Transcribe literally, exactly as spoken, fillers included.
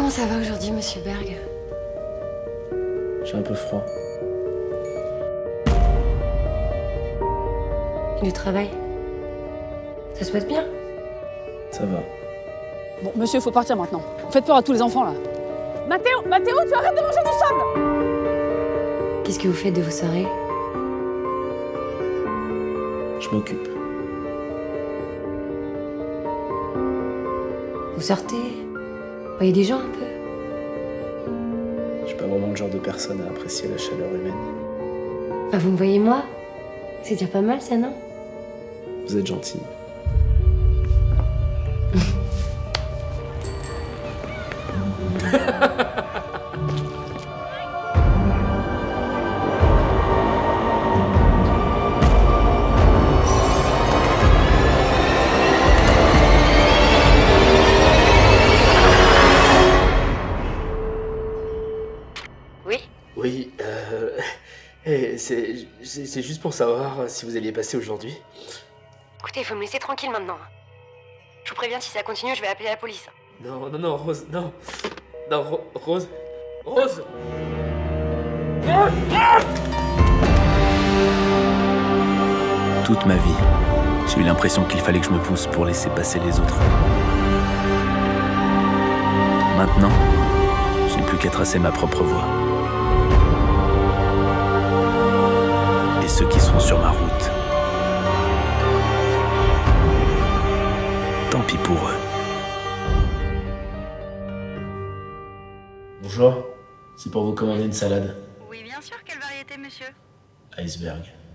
Comment ça va aujourd'hui, monsieur Berg? J'ai un peu froid. Et le travail? Ça se passe bien? Ça va. Bon, monsieur, faut partir maintenant. Vous faites peur à tous les enfants, là. Mathéo, Mathéo, tu arrêtes de manger du sable! Qu'est-ce que vous faites de vos soirées? Je m'occupe. Vous sortez? Vous voyez des gens un peu? Je suis pas vraiment le genre de personne à apprécier la chaleur humaine. Bah, vous me voyez moi? C'est déjà pas mal, ça, non? Vous êtes gentille. Oui? Oui, euh... eh, c'est c'est- c'est juste pour savoir si vous alliez passer aujourd'hui. Écoutez, il faut me laisser tranquille maintenant. Je vous préviens, si ça continue, je vais appeler la police. Non, non, non, Rose, non. Non, Ro- Rose. Rose Toute ma vie, j'ai eu l'impression qu'il fallait que je me pousse pour laisser passer les autres. Maintenant, je n'ai plus qu'à tracer ma propre voie. Et ceux qui seront sur ma route, tant pis pour eux. Bonjour. C'est pour vous commander une salade. Oui, bien sûr. Quelle variété, monsieur? Iceberg.